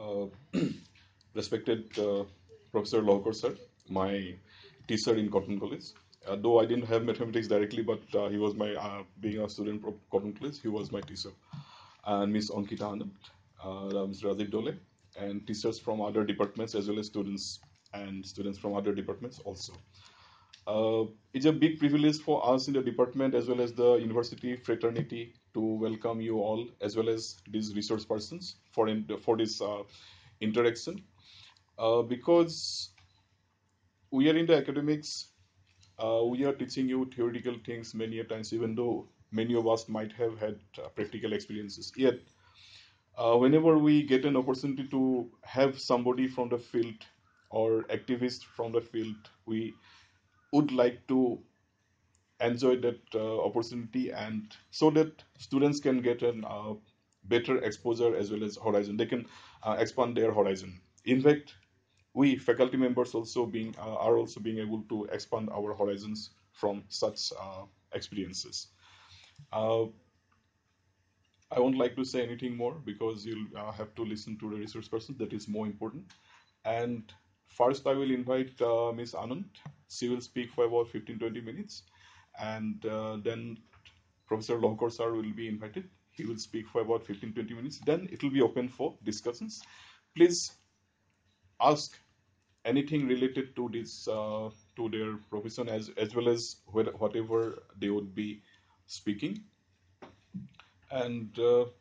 Uh, Respected Professor Lahkar sir, my teacher in Cotton College. Though I didn't have mathematics directly, but he was my, being a student of Cotton College, he was my teacher. And Miss Ankita, Anand, Mr. Rajiv Dole, and teachers from other departments as well as students and students from other departments also. It's a big privilege for us in the department as well as the university fraternity to welcome you all as well as these resource persons for this interaction. Because we are in the academics, we are teaching you theoretical things many a times, even though many of us might have had practical experiences. Yet, whenever we get an opportunity to have somebody from the field or activist from the field, we would like to enjoy that opportunity, and so that students can get an better exposure as well as horizon. They can expand their horizon. In fact, we faculty members also being are also being able to expand our horizons from such experiences. Uh, I won't like to say anything more because you'll have to listen to the resource person. That is more important. And first, I will invite Ms. Anand. She will speak for about 15-20 minutes, and then Professor Lahkar sir will be invited. He will speak for about 15-20 minutes. Then it will be open for discussions. Please ask anything related to this to their profession as well as whatever they would be speaking. And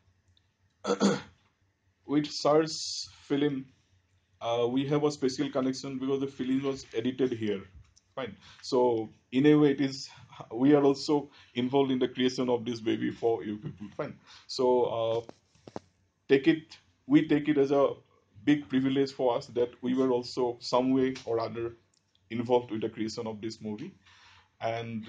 with sir's film, we have a special connection because the film was edited here. Fine. So in a way, it is we are also involved in the creation of this baby for you people. Fine. So take it. We take it as a big privilege for us that we were also some way or other involved with the creation of this movie. And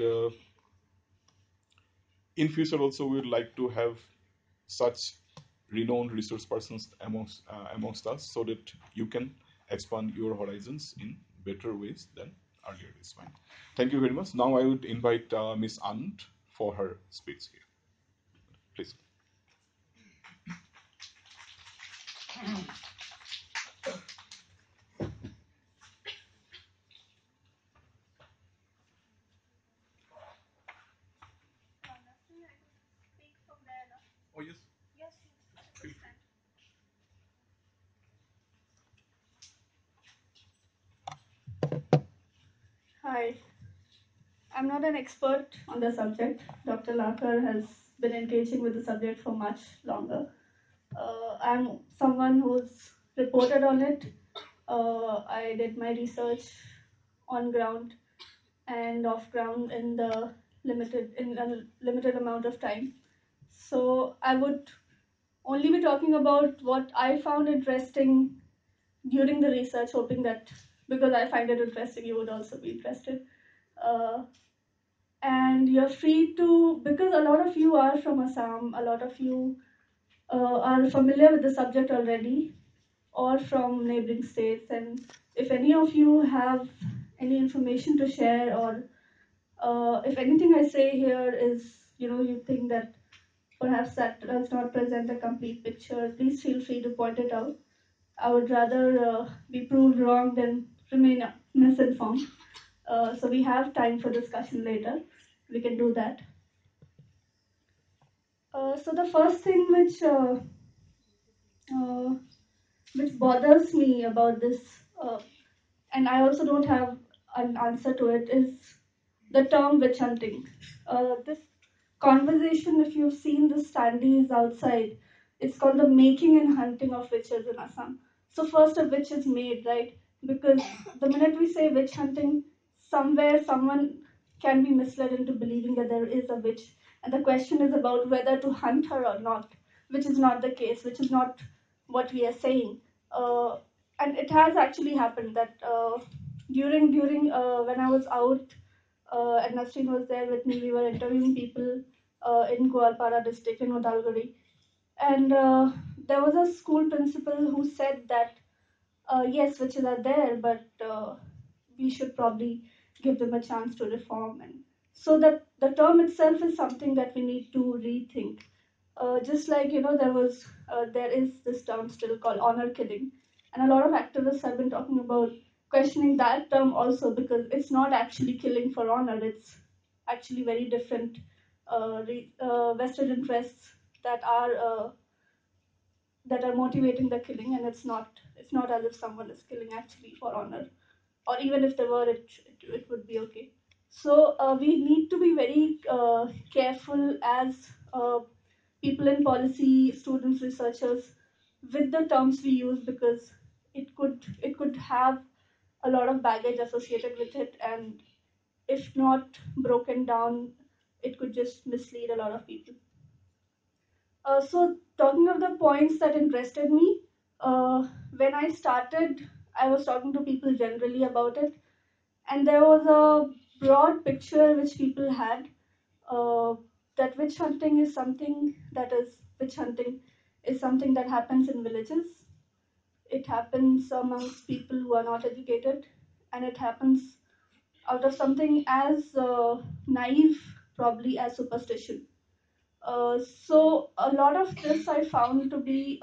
in future also, we would like to have such renowned resource persons amongst us so that you can expand your horizons in better ways than earlier this time. Thank you very much. Now I would invite Miss Anand for her speech here. Please. Oh, yes. Feel free. Hi, I'm not an expert on the subject. Dr. Lahkar has been engaging with the subject for much longer. I'm someone who's reported on it. I did my research on ground and off ground in a limited amount of time. So I would only be talking about what I found interesting during the research, hoping that because I find it interesting, you would also be interested. Uh, and you're free to, because a lot of you are from Assam, a lot of you are familiar with the subject already, or from neighboring states. And if any of you have any information to share, or if anything I say here is, you think that perhaps that does not present a complete picture, please feel free to point it out. I would rather be proved wrong than remain misinformed. So we have time for discussion later. We can do that. So the first thing uh, which bothers me about this, and I also don't have an answer to it, is the term witch hunting. This conversation, if you've seen the standees outside, it's called the making and hunting of witches in Assam. So first a witch is made, right? Because the minute we say witch hunting, somewhere someone can be misled into believing that there is a witch. And the question is about whether to hunt her or not, which is not the case, which is not what we are saying. And it has actually happened that during when I was out and Nasreen was there with me. We were interviewing people in Goalpara district in Udalguri. And there was a school principal who said that, yes, witches are there, but we should probably give them a chance to reform. And so that the term itself is something that we need to rethink. Just like there is this term still called honor killing, and a lot of activists have been talking about questioning that term also, because it's not actually killing for honor. It's actually very different vested interests that are motivating the killing, and it's not as if someone is killing actually for honor, or even if they were, it would be okay. So we need to be very careful as people in policy, students, researchers, with the terms we use, because it could have a lot of baggage associated with it, and if not broken down, it could just mislead a lot of people. So talking of the points that interested me, when I started, I was talking to people generally about it, and there was a broad picture which people had, uh, that witch hunting is something that happens in villages. It happens amongst people who are not educated, and it happens out of something as naive, probably, as superstition. So a lot of this I found to be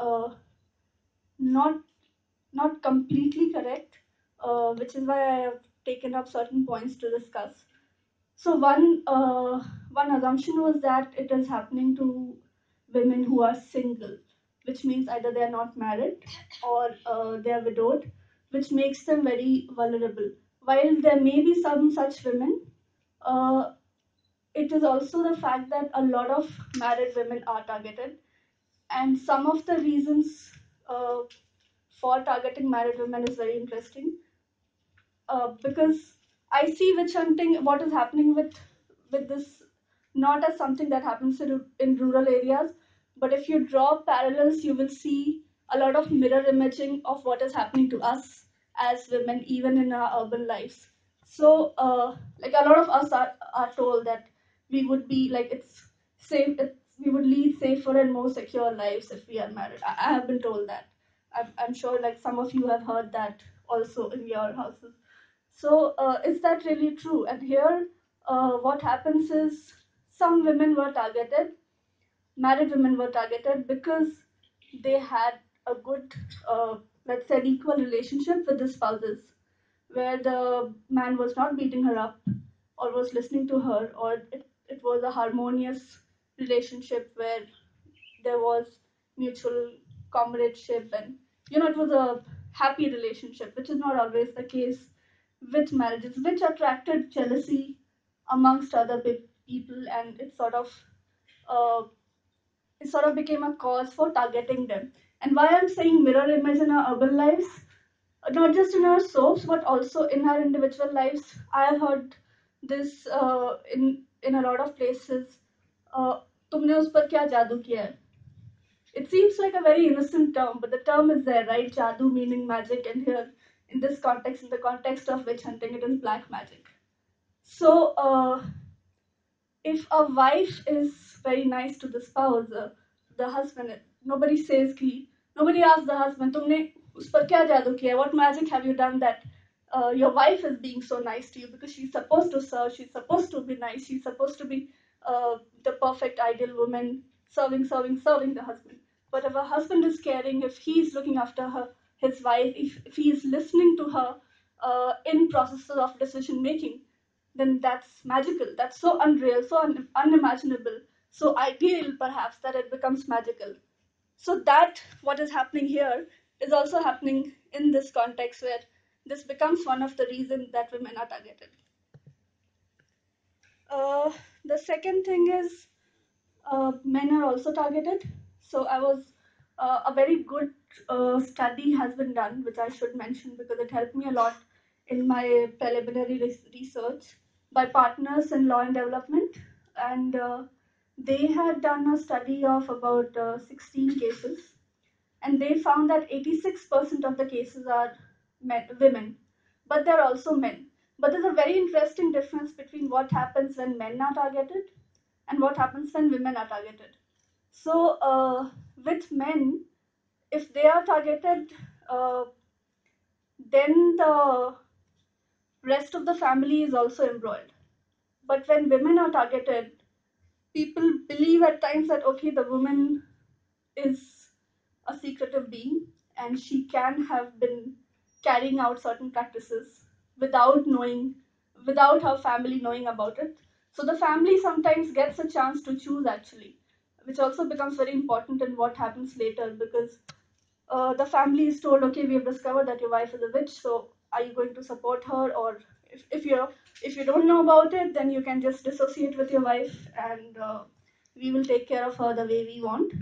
not not completely correct, which is why I have taken up certain points to discuss. So one assumption was that it is happening to women who are single, which means either they are not married or they are widowed, which makes them very vulnerable. While there may be some such women, uh, it is also the fact that a lot of married women are targeted, and some of the reasons uh, for targeting married women is very interesting, because I see witch hunting, what is happening with this, not as something that happens in rural areas, but if you draw parallels, you will see a lot of mirror imaging of what is happening to us as women, even in our urban lives. So, like a lot of us are told that we would be like it's safe. We would lead safer and more secure lives if we are married. I have been told that. I'm sure like some of you have heard that also in your houses. So, is that really true? And here, what happens is some women were targeted, married women were targeted because they had a good, let's say, equal relationship with the spouses, where the man was not beating her up or was listening to her, or it was a harmonious relationship where there was mutual comradeship, and it was a happy relationship, which is not always the case with marriages, which attracted jealousy amongst other people, and uh, it sort of became a cause for targeting them. And why I'm saying mirror image in our urban lives, not just in our soaps but also in our individual lives, I have heard this in a lot of places. uh, तुमने उस पर क्या जादू किया है? It seems like a very innocent term, but the term is there, right? Jadoo meaning magic, and here, in this context, in the context of witch hunting, it is black magic. So, if a wife is very nice to the spouse, the husband, nobody asks the husband, तुमने उस पर क्या जादू किया? What magic have you done that your wife is being so nice to you? Because she's supposed to serve, she's supposed to be nice, she's supposed to be the perfect ideal woman, serving the husband. But if a husband is caring, if he's looking after his wife, if he is listening to her in processes of decision making, then that's magical. That's so unreal, so unimaginable, so ideal perhaps that it becomes magical. So that what is happening here is also happening in this context, where this becomes one of the reasons that women are targeted. Uh, the second thing is men are also targeted. So I was a very good study has been done, which I should mention because it helped me a lot in my preliminary research, by partners in law and development, and they had done a study of about 16 cases, and they found that 86% of the cases are women, but they're also men. But there's a very interesting difference between what happens when men are targeted and what happens when women are targeted. So, with men, if they are targeted, uh, then the rest of the family is also embroiled. But when women are targeted, people believe at times that okay, the woman is a secretive being and she can have been carrying out certain practices without knowing, without her family knowing about it. So the family sometimes gets a chance to choose actually, which also becomes very important in what happens later, because the family is told, okay, we have discovered that your wife is a witch, so are you going to support her? Or if you don't know about it, then you can just dissociate with your wife, and we will take care of her the way we want.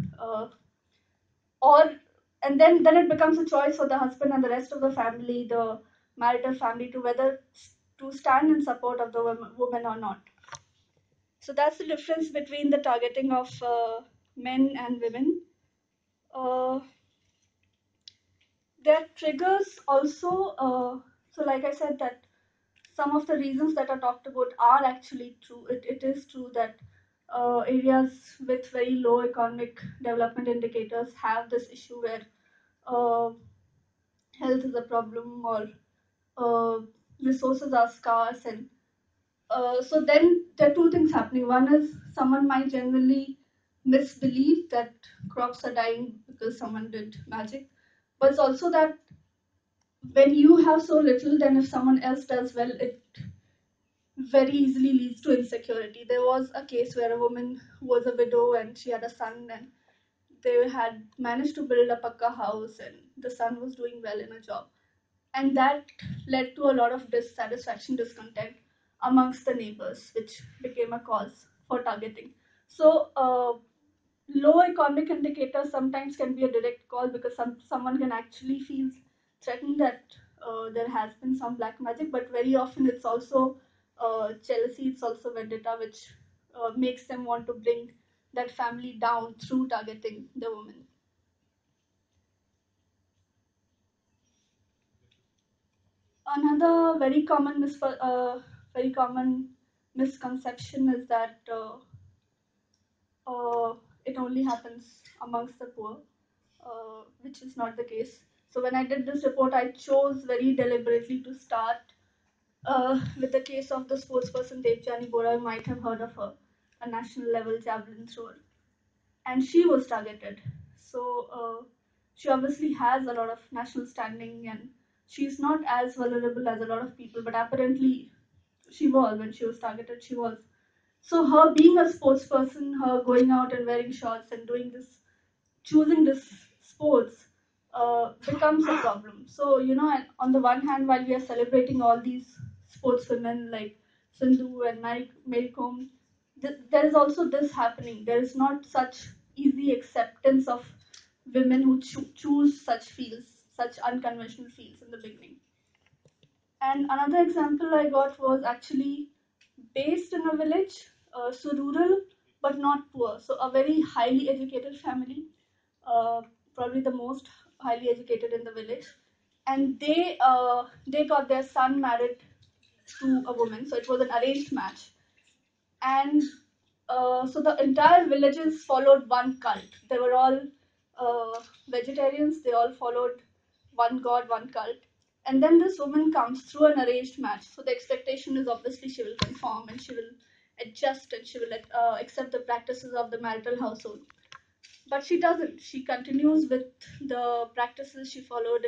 Or and then it becomes a choice for the husband and the rest of the family, the marital family, to whether to stand in support of the woman or not. So that's the difference between the targeting of men and women. Uh, there are triggers also. So, like I said, that some of the reasons that are talked about are actually true. It is true that areas with very low economic development indicators have this issue where uh, health is a problem, or uh, resources are scarce, and so then there are two things happening. One is someone might genuinely misbelieve that crops are dying because someone did magic, but it's also that when you have so little, then if someone else does well, it very easily leads to insecurity. There was a case where a woman who was a widow and she had a son, and they had managed to build a pakka house, and the son was doing well in a job, and that led to a lot of dissatisfaction, discontent amongst the neighbors, which became a cause for targeting. So low economic indicators sometimes can be a direct call, because someone can actually feel threatened that there has been some black magic, but very often it's also jealousy, it's also vendetta, which makes them want to bring that family down through targeting the woman. Another very common misconception is that uh, it only happens amongst the poor, which is not the case. So when I did this report, I chose very deliberately to start with the case of the sportsperson Devjani Bora. You might have heard of her, a national level javelin thrower, and she was targeted. So she obviously has a lot of national standing, and she's not as vulnerable as a lot of people, but apparently she was. When she was targeted, she was. So her being a sports person, her going out and wearing shorts and doing this, choosing this sports, becomes a problem. So on the one hand, while we are celebrating all these sportswomen like Sindhu and Mary Kom, there is also this happening. There is not such easy acceptance of women who choose such fields, such unconventional fields in the beginning. And another example I got was actually based in a village, so rural but not poor. So a very highly educated family, uh, probably the most highly educated in the village, and they got their son married to a woman. So it was an arranged match, and so the entire villages followed one cult. They were all vegetarians. They all followed one god, one cult. And then this woman comes through an arranged match. So the expectation is obviously she will conform and she will adjust and she will accept the practices of the marital household. But she doesn't. She continues with the practices she followed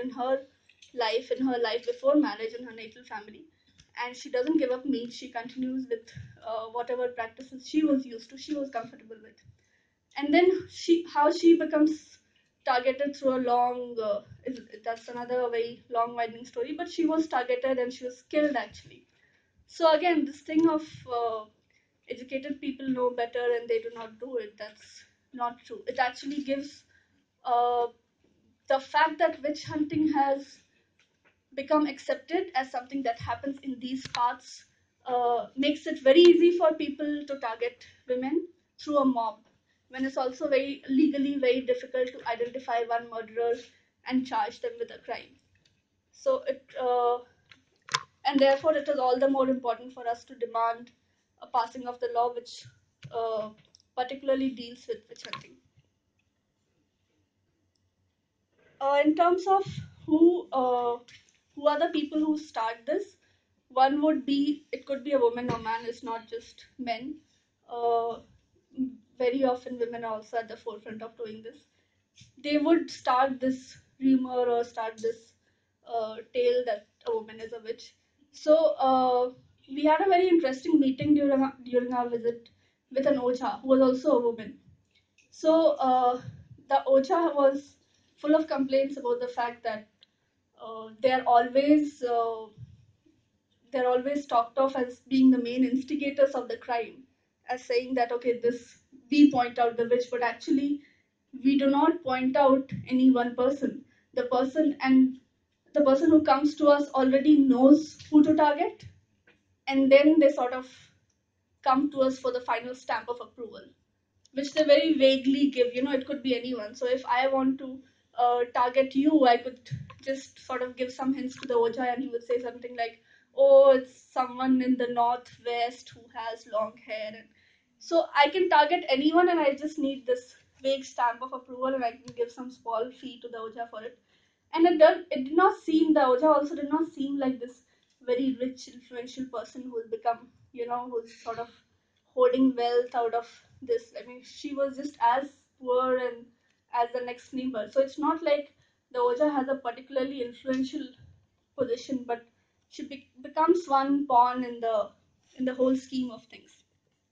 in her life before marriage, in her natal family, and she doesn't give up meat. She continues with whatever practices she was used to, she was comfortable with. And then how she becomes targeted through a long. That's another very long, winding story. But she was targeted and she was killed actually. So again, this thing of educated people know better and they do not do it. That's not true. It actually gives uh, the fact that witch hunting has become accepted as something that happens in these parts makes it very easy for people to target women through a mob, when it's also very legally very difficult to identify one murderer and charge them with a crime. So it and therefore it is all the more important for us to demand a passing of the law which particularly deals with witch hunting. In terms of who are the people who start this, one would be, it could be a woman or man. It's not just men. very often women are also at the forefront of doing this. They would start this rumor or start this tale that a woman is a witch. So we had a very interesting meeting during our visit with an OCHA who was also a woman. So the OCHA was full of complaints about the fact that they are always they're always talked of as being the main instigators of the crime, as saying that okay, this we point out the witch, but actually we do not point out any one person. The person who comes to us already knows who to target, and then they sort of come to us for the final stamp of approval, which they very vaguely give. It could be anyone. So if I want to target you, I could just sort of give some hints to the OJA, and he would say something like, "Oh, it's someone in the northwest who has long hair." And so I can target anyone, and I just need this vague stamp of approval, and I can give some small fee to the OJA for it. And it did not seem the OJA also did not seem like this very rich, influential person who's become, who's sort of hoarding wealth out of this. I mean, she was just as poor and as the next neighbor. So it's not like the OJA has a particularly influential position, but she becomes one pawn in the whole scheme of things.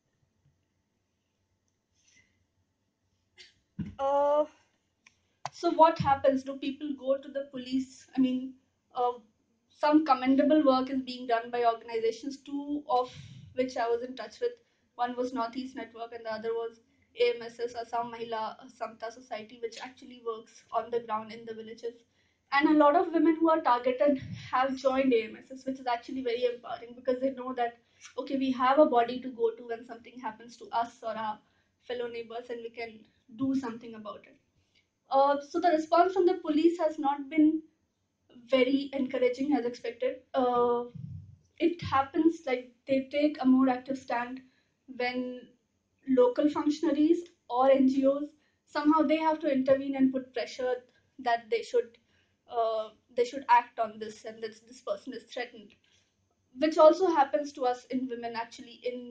Uh, So what happens? Do people go to the police? I mean, uh, some commendable work is being done by organizations, two of which I was in touch with. One was Northeast Network, and the other was AMSS, Assam Mahila Samta Society, which actually works on the ground in the villages. And a lot of women who are targeted have joined AMSS, which is actually very empowering because they know that, okay, we have a body to go to when something happens to us or our fellow neighbors, and we can do something about it. So the response from the police has not been very encouraging as expected. It happens like they take a more active stand when local functionaries or NGOs somehow they have to intervene and put pressure that they should act on this and that this person is threatened, which also happens to us in women actually in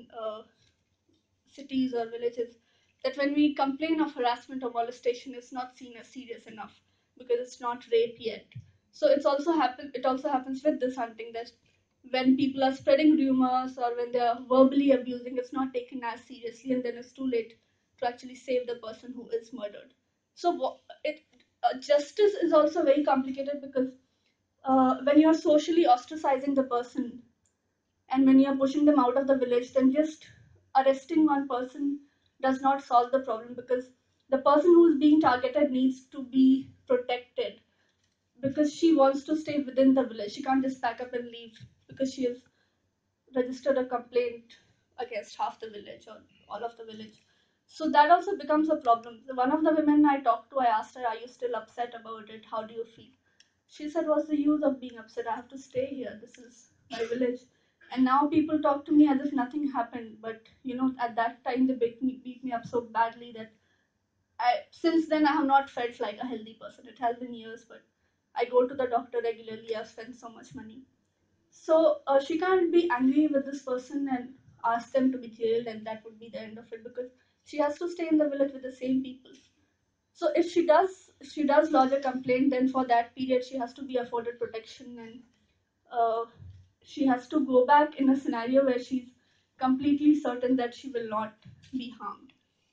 cities or villages, that when we complain of harassment or molestation, it's not seen as serious enough because it's not rape yet. So it also happens with this hunting, that when people are spreading rumors or when they are verbally abusing, it's not taken as seriously, and then it's too late to actually save the person who is murdered. So justice is also very complicated because when you're socially ostracizing the person and when you're pushing them out of the village, then just arresting one person does not solve the problem, because the person who's being targeted needs to be protected because she wants to stay within the village. She can't just pack up and leave because she has registered a complaint against half the village or all of the village. So that also becomes a problem. One of the women I talked to, I asked her, "Are you still upset about it? How do you feel?" She said, "What's the use of being upset? I have to stay here. This is my village." And now people talk to me as if nothing happened. But at that time they beat me up so badly that since then I have not felt like a healthy person. It has been years, but I go to the doctor regularly. I've spent so much money. So she can't be angry with this person and ask them to be jailed, and that would be the end of it, because she has to stay in the village with the same people. So if she does lodge a complaint, then for that period she has to be afforded protection, and uh, she has to go back in a scenario where she's completely certain that she will not be harmed.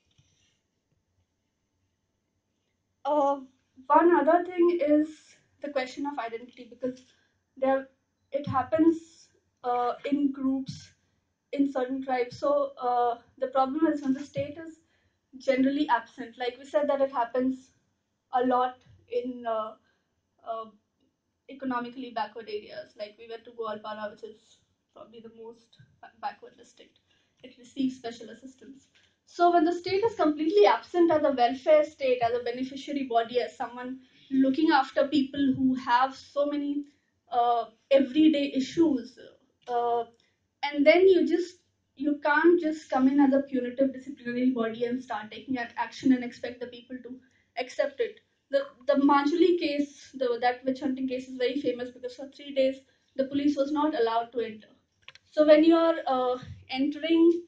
Uh, One other thing is the question of identity, because there it happens in groups in certain tribes. So the problem is when the state is generally absent. Like we said, that it happens a lot in uh, economically backward areas. Like we went to Goalpara, which is probably the most backward district. It receives special assistance. So when the state is completely absent as a welfare state, as a beneficiary body, as someone looking after people who have so many everyday issues, uh, and then you can't just come in as a punitive disciplinary body and start taking action and expect the people to accept it. The Manjuli case, that witch hunting case, is very famous because for 3 days the police was not allowed to enter. So when you are entering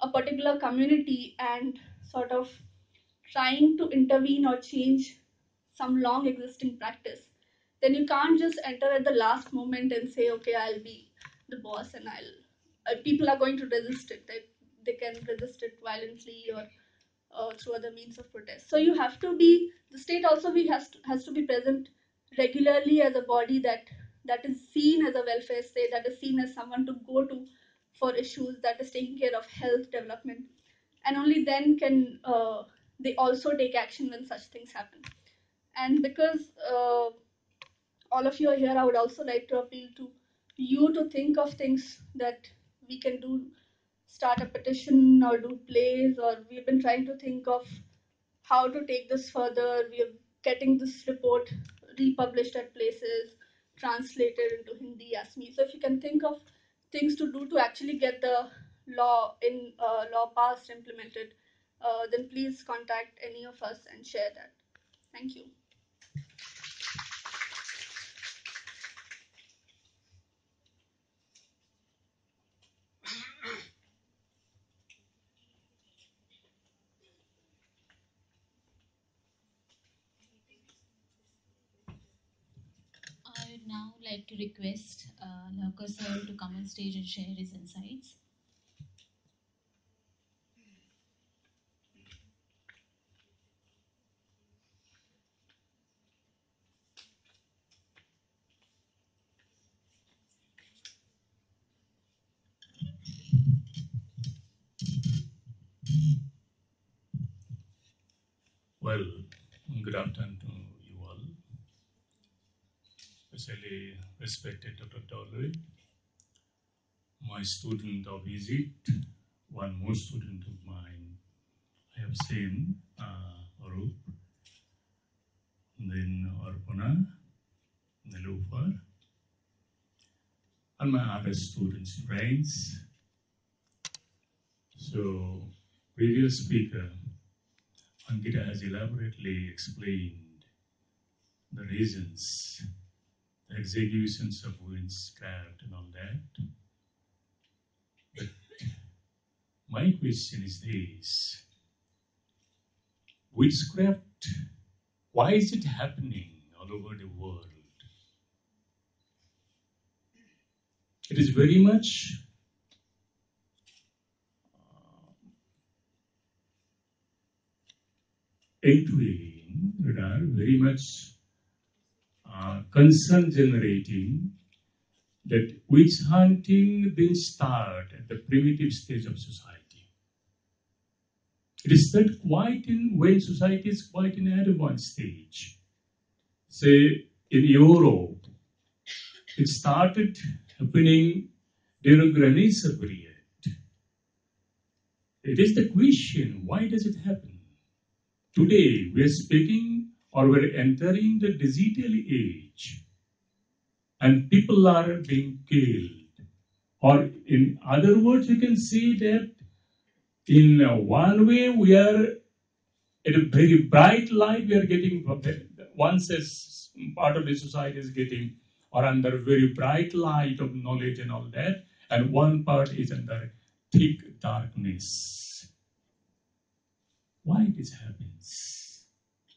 a particular community and sort of trying to intervene or change some long existing practice, then you can't just enter at the last moment and say, okay, I'll be the boss and people are going to resist it. They can resist it violently or through other means of protest. So you have to be, the state also has to be present regularly as a body that is seen as a welfare state, that is seen as someone to go to for issues, that is taking care of health development, and only then can they also take action when such things happen. And because all of you are here, I would also like to appeal to you to think of things that we can do, start a petition or do plays, or we've been trying to think of how to take this further. We are getting this report republished at places, translated into Hindi, Asmi. So if you can think of things to do to actually get the law passed, implemented, then please contact any of us and share that. Thank you. I would now like to request Lahkar sir to come on stage and share his insights. Well, good afternoon to you all, especially respected Dr. Dolly, my student of Egypt, one more student of mine I have seen, Arup, then Arpana, Nilufar, and my other students, friends. So, previous speaker, Ankita has elaborately explained the reasons, the executions of witchcraft and all that. But my question is this: witchcraft, why is it happening all over the world? It is very much intriguing, very much concern generating, that witch hunting didn't start at the primitive stage of society. It is not quite in when society is quite in an advanced stage. Say in Europe, it started happening during Renaissance period. It is the question, why does it happen? Today, we are speaking or we're entering the digital age, and people are being killed. Or in other words, you can say that in one way, we are at a very bright light, we are getting, once as part of the society is getting or under very bright light of knowledge and all that, and one part is under thick darkness. Why this happens?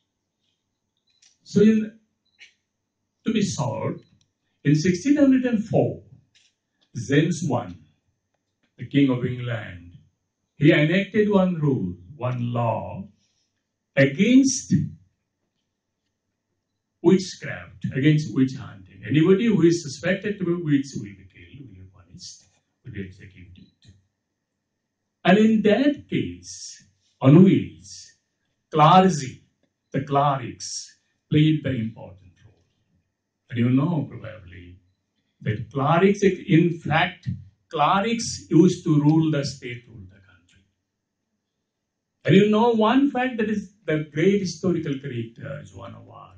So, to be short, in 1604, James I, the King of England, he enacted one rule, one law against witchcraft, against witch hunting. Anybody who is suspected to be witch will be killed, will be punished, will be executed. And in that case, always, clergy, the clerics, played the important role. And you know probably that clerics, in fact, clerics used to rule the state, rule the country. And you know one fact, that is the great historical character, Joan of Arc,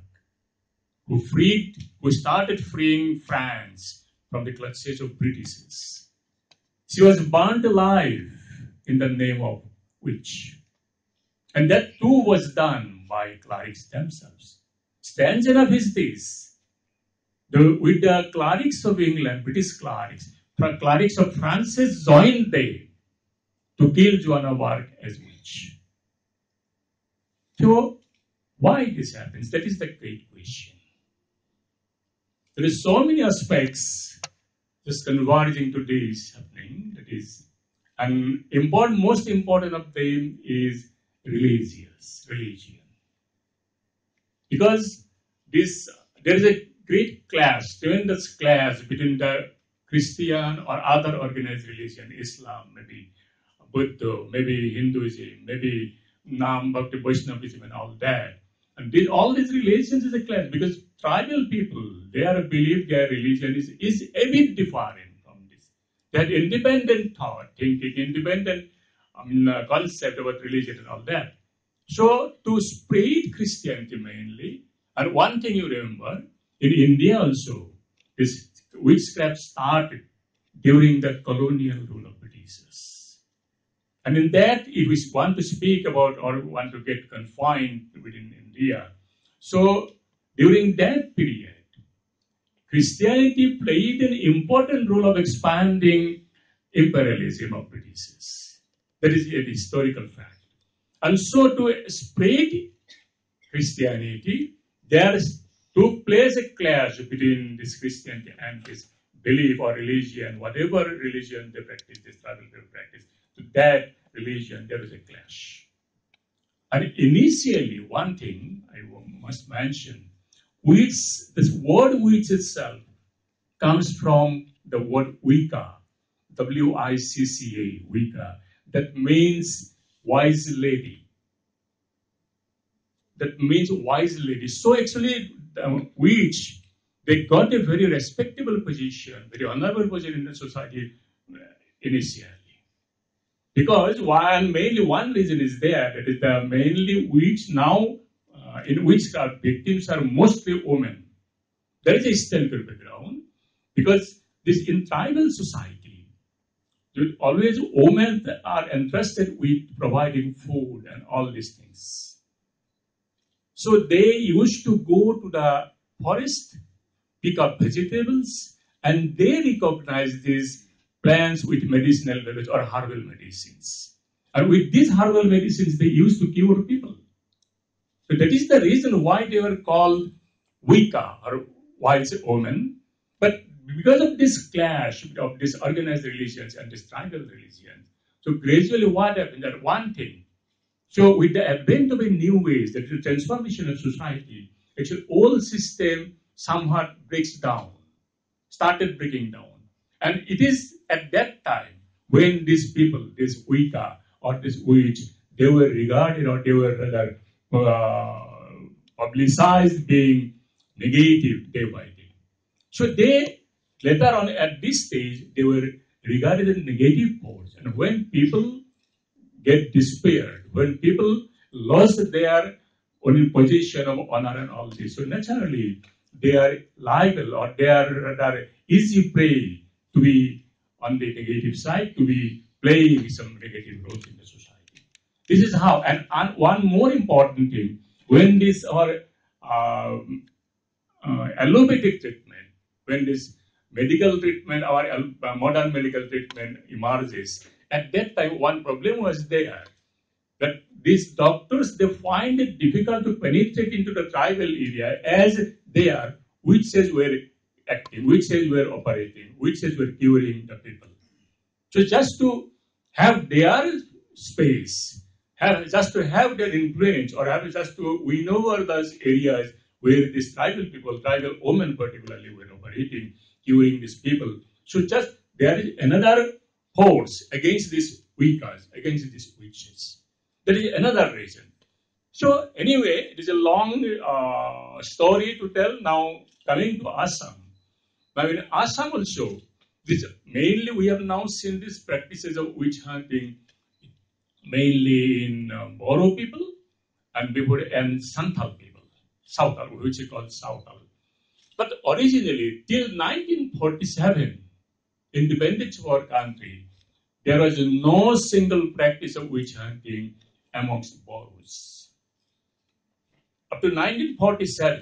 who started freeing France from the clutches of Britishers. She was burnt alive in the name of witch. And that too was done by clerics themselves. Strange enough is this: with the clerics of England, British clerics of France joined them to kill Joan of Arc as witch. So, why this happens? That is the great question. There is so many aspects just converging to this happening. That is, and most important of them is religion. Because there is a great clash, tremendous clash between the Christian or other organized religion, Islam, maybe Buddha, maybe Hinduism, maybe Nam Bhakti Vaishnavism and all that. And all these religions is a clash because tribal people, their belief, their religion is a bit different from this. They had independent thought, thinking, independent concept about religion and all that. So to spread Christianity mainly, and one thing you remember, in India also, this witchcraft started during the colonial rule of Britishers. And in that, if we want to speak about or want to get confined within India, so during that period, Christianity played an important role of expanding imperialism of Britishers. That is a historical fact. And so to spread Christianity, there took place a clash between this Christianity and this belief or religion, whatever religion they practice, this tribal people practice. To that religion, there was a clash. And initially, one thing I must mention, this word witch itself comes from the word Wicca, W-I-C-C-A, Wicca, that means wise lady. That means wise lady. So actually, witch, they got a very respectable position, very honorable position in the society initially. Because mainly one reason is there, that is the mainly witch now, in witchcraft victims are mostly women. There is a historical background, because this in tribal society, always women are entrusted with providing food and all these things. So they used to go to the forest, pick up vegetables, and they recognize these plants with medicinal values or herbal medicines. And with these herbal medicines, they used to cure people. So that is the reason why they were called Wicca or wise women. But because of this clash of these organized religions and these tribal religions, so gradually what happened? That one thing. So with the advent of a new ways, that the transformation of society, actually old system somehow breaks down, started breaking down. And it is at that time when these people, this Wicca or this witch, they were regarded or they were rather publicized being negative day by day. So they, later on at this stage, they were regarded as negative force. And when people get despaired, when people lost their own position of honor and all this, so naturally they are liable or they are rather easy prey to be on the negative side, to be playing some negative roles in the society. This is how, and one more important thing, when this allopathic treatment, when this medical treatment or modern medical treatment emerges, at that time one problem was there, that these doctors, they find it difficult to penetrate into the tribal area as they are, witches were acting, witches were operating, witches were curing the people. So just to have their space, just to have their influence, or just to win over those areas where these tribal people, tribal women particularly, were operating, curing these people. So just there is another force against these Wiccas, against these witches. That is another reason. So anyway, it is a long story to tell. Now coming to Assam. Now in Assam also, mainly we have now seen these practices of witch hunting mainly in Boro people and Santhal people, Sautal, which is called Sautal. But originally, till 1947, independence of our country, there was no single practice of witch hunting amongst Boros. Up to 1947,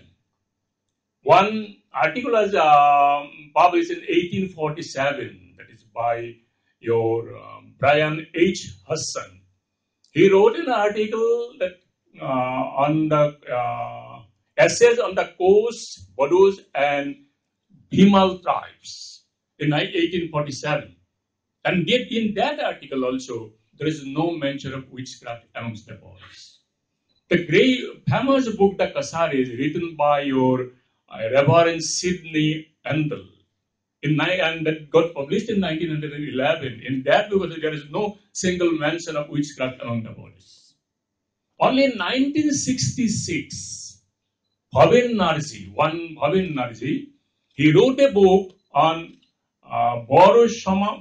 one article was published in 1847, that is by your Brian H. Hudson. He wrote an article that on the essays on the Coast, Bodos, and Bimal tribes in 1847. And yet in that article also, there is no mention of witchcraft amongst the boys. The great famous book, The Kasaris, written by your Reverend Sidney Endel, and that got published in 1911. In that book, there is no single mention of witchcraft among the boys. Only in 1966, Bhavin Narji, he wrote a book on Boro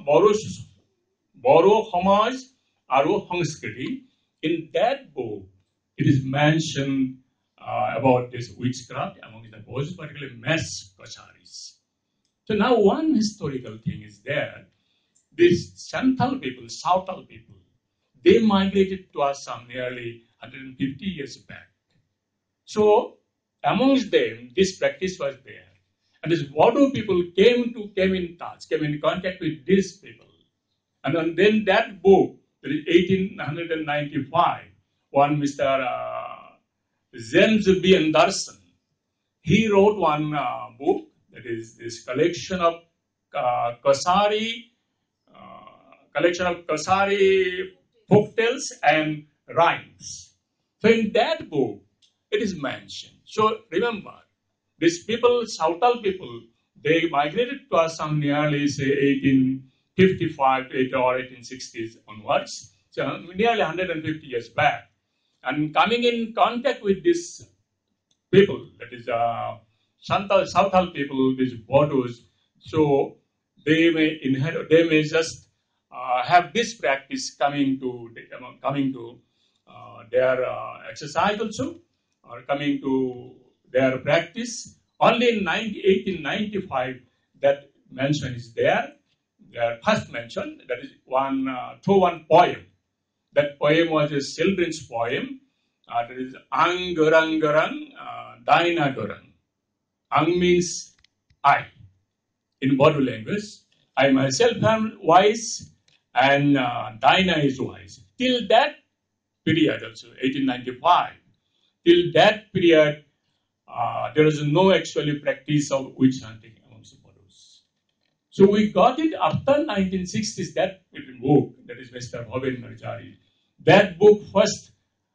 Homaj Aro Hangskriti. In that book, it is mentioned about this witchcraft among the boys, particularly mass kacharis. So now one historical thing is there. These Santhal people, Sautal people, they migrated to Assam nearly 150 years back. So amongst them, this practice was there. And these Bodo people came in contact with these people. And then that book, that is 1895, one Mr. James B. Anderson, he wrote one book, that is this collection of Kasari folktales and rhymes. So in that book, it is mentioned. So remember, these people, Sautal people, they migrated to Assam nearly, say, 1855 or 1860s onwards, so nearly 150 years back. And coming in contact with these people, that is Sautal people, these Bodos, so they may inherit, they may just have this practice coming to their exercise also, or coming to their practice. Only in 1895 that mention is there. Their first mention, that is through one poem. That poem was a children's poem. That is Angarangarang Dainagarang. Ang means I in Bodo language. I myself am wise, and Daina is wise. Till that period also, 1895, till that period, there is no actually practice of witch hunting amongst the Bodos. So we got it after 1960s, that book, that is Mr. Bhavin Narjari. That book first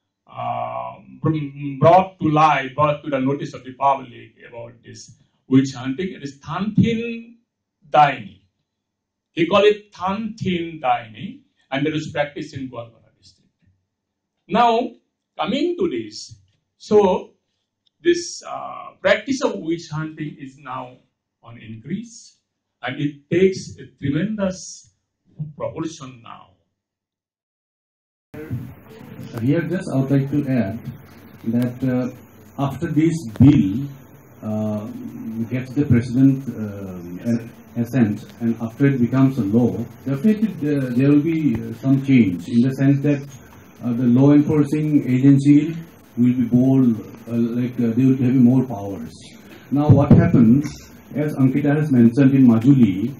brought to the notice of the public about this witch hunting. It is Tanthin Daini. He called it Tanthin Daini, and there is practice in Gwalwara district. Now, coming to this, so this practice of witch hunting is now on increase, and it takes a tremendous proportion now. Here, just I would like to add that after this bill gets the president assent, and after it becomes a law, definitely there will be some change in the sense that the law enforcing agency will be bold, they will have more powers. Now, what happens, as Ankita has mentioned in Majuli,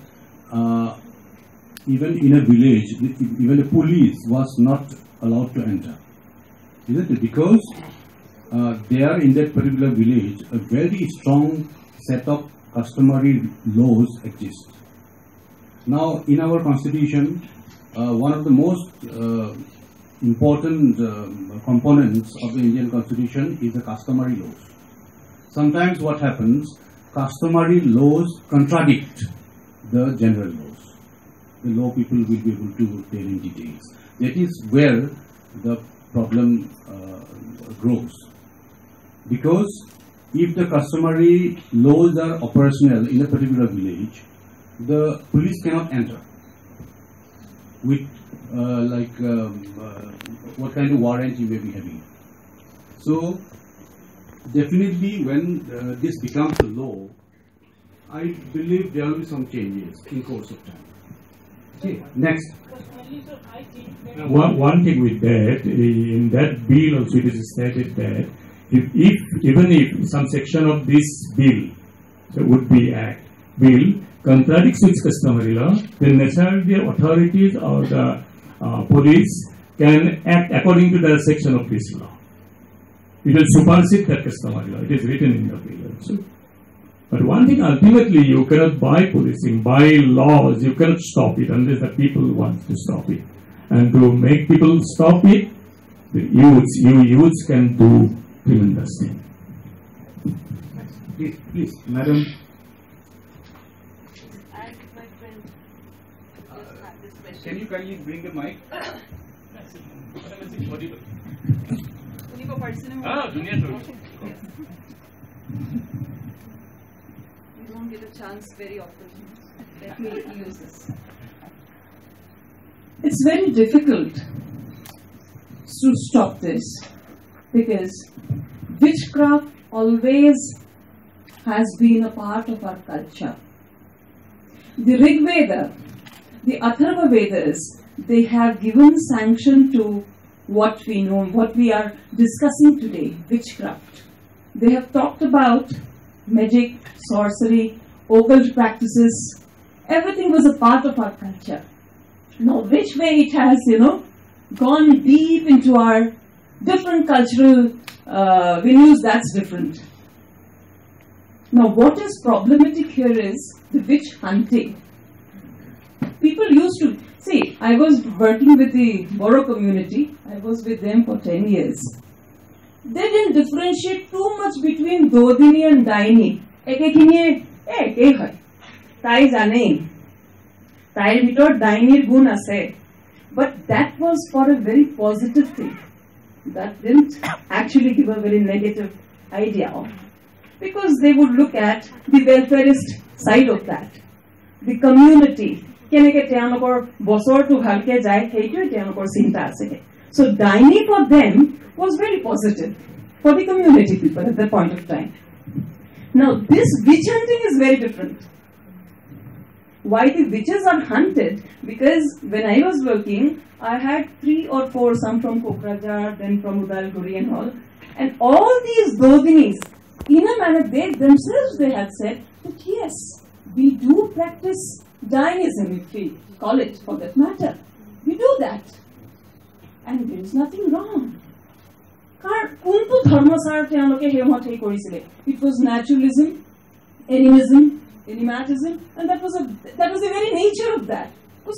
even in a village, even the police was not allowed to enter, isn't it? Because there in that particular village, a very strong set of customary laws exist. Now, in our constitution, one of the most important components of the Indian constitution is the customary laws. Sometimes what happens, customary laws contradict the general laws. The law people will be able to tell in details. That is where the problem grows. Because if the customary laws are operational in a particular village, the police cannot enter with what kind of warrant you may be having. So definitely when this becomes a law, I believe there will be some changes in course of time. Okay, next. One thing with that, in that bill also it is stated that even if some section of this bill would be bill, contradicts with customary law, then naturally the authorities or the police can act according to the section of this law. It will supersede that customary law. It is written in the bill also. But one thing, ultimately, you cannot buy policing, buy laws, you cannot stop it unless the people want to stop it. And to make people stop it, the youths can do tremendous things. Please, madam. And my friend just had this question. Can you kindly bring the mic? You don't get a chance very often. Let me use this. It's very difficult to stop this because witchcraft always has been a part of our culture. The Rig Veda, the Atharva Vedas, they have given sanction to what we know, what we are discussing today, witchcraft. They have talked about magic, sorcery, occult practices. Everything was a part of our culture. Now, which way it has, gone deep into our different cultural venues, that's different. Now, what is problematic here is the witch hunting. People used to, see, I was working with the Boro community. I was with them for 10 years. They didn't differentiate too much between Dodini and Daini. Ekekiniye, ekei hoy. Tai janei. Tair bhitor Dainir gun ase. But that was for a very positive thing. That didn't actually give a very negative idea of. Because they would look at the welfareist side of that. The community. Keneke teanokor bosor tu bhalke jai, heitoi teanokor chinta ase. So Daini for them was very positive for the community people at that point of time. Now this witch hunting is very different. Why the witches are hunted? Because when I was working, I had 3 or 4, some from Kokrajhar, then from Udalguri and all these Dodinis, in a manner they themselves they had said that yes, we do practice Jainism, if we call it for that matter. We do that. And there is nothing wrong. It was naturalism, animism, animatism, and that was the very nature of that.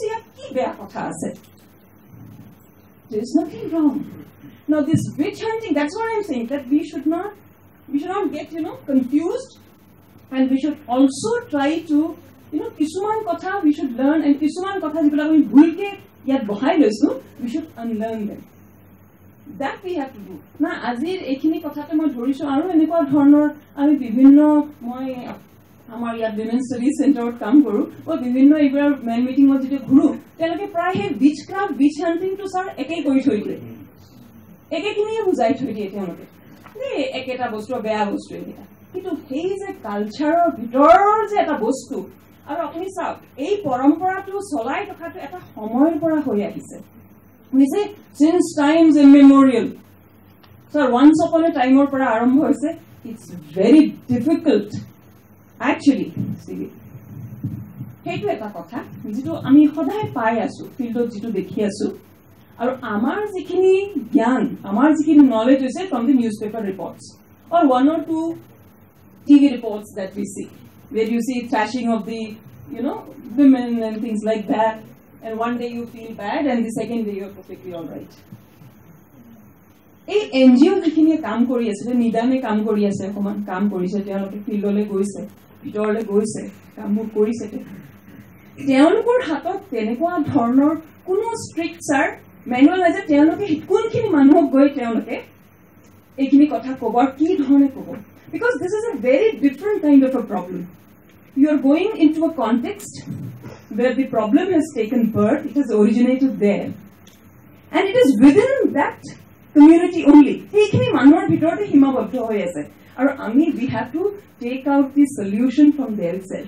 There is nothing wrong. Now this witch hunting, that's what I'm saying, that we should not get confused, and we should also try to kisuman kotha we should learn, and kisuman kotha jibula ami bhulke yat bahai loisu, we should unlearn them. That we have to do. Na azir ekhini kotha to moi dhorisu aru enekwa dhornor ami bibhinno moi amar yat women studies center kam koru o bibhinno ebar man meeting ot jete ghuru teloke pray he witchcraft witch hunting to sir ekei kori thoi dire ekekini bujai thoi die teloke ne eketa bostu beya bostu eta kintu hei je culture bitor je eta bostu aru apuni sauk ei parampara tu solai tokatu eta samoyor pora hoi ahise. We say since times immemorial. So once upon a time or para arambho hoise, it's very difficult actually. See, hetu eta kotha jitu ami hodai pai asu fieldot jitu dekhi asu aru amar jikhini gyan, amar jikhini knowledge hoise from the newspaper reports or 1 or 2 TV reports that we see, where you see thrashing of the women and things like that. And one day you feel bad, and the second day you are perfectly all right. A NGO jikhini kam kori ase, nidame kam kori ase, koman kam korise, teoloke fieldole goise, bitorle goise, kamu korise te. Teolokor hatot tenekwa dhornor kuno strict sir manual naje teoloke kunkhini manuhok goi teoloke ekhini kotha kobor ki dhorne kobo, because this is a very different kind of a problem. You are going into a context where the problem has taken birth, it has originated there. And it is within that community only. We have to take out the solution from there itself.